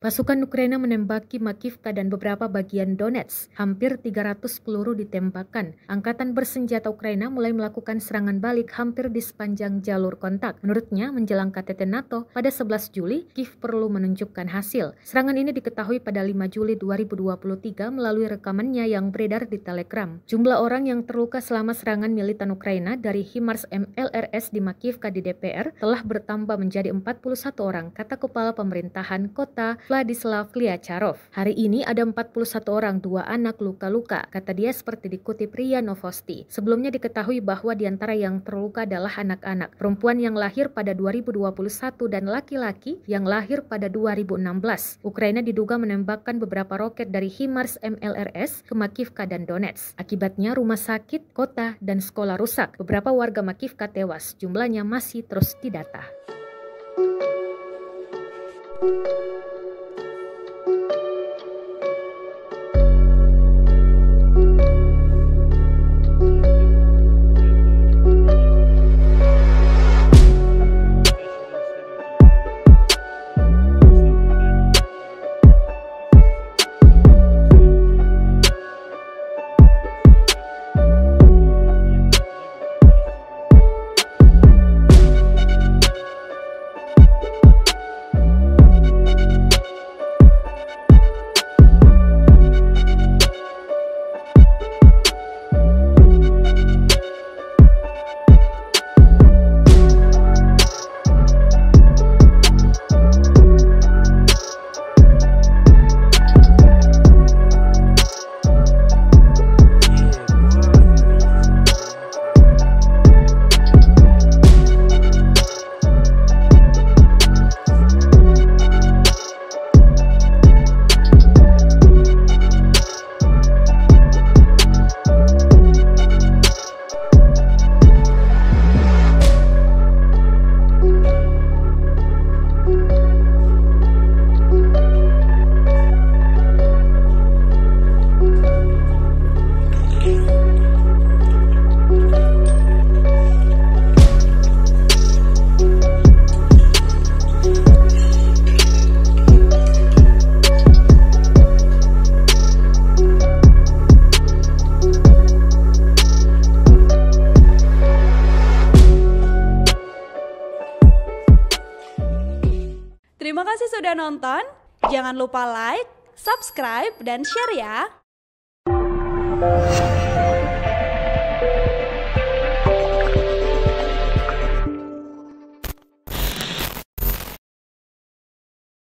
Pasukan Ukraina menembaki Makivka dan beberapa bagian Donetsk. Hampir 300 peluru ditembakkan. Angkatan bersenjata Ukraina mulai melakukan serangan balik hampir di sepanjang jalur kontak. Menurutnya, menjelang KTT NATO pada 11 Juli, Kiev perlu menunjukkan hasil. Serangan ini diketahui pada 5 Juli 2023 melalui rekamannya yang beredar di Telegram. Jumlah orang yang terluka selama serangan militan Ukraina dari HIMARS MLRS di Makivka di DPR telah bertambah menjadi 41 orang, kata Kepala Pemerintahan Kota Vladislav Klyacharov. Hari ini ada 41 orang, 2 anak luka-luka, kata dia seperti dikutip RIA Novosti. Sebelumnya diketahui bahwa di antara yang terluka adalah anak-anak, perempuan yang lahir pada 2021 dan laki-laki yang lahir pada 2016. Ukraina diduga menembakkan beberapa roket dari HIMARS MLRS ke Makivka dan Donetsk. Akibatnya rumah sakit, kota, dan sekolah rusak. Beberapa warga Makivka tewas, jumlahnya masih terus didata. Terima kasih sudah nonton. Jangan lupa like, subscribe, dan share ya.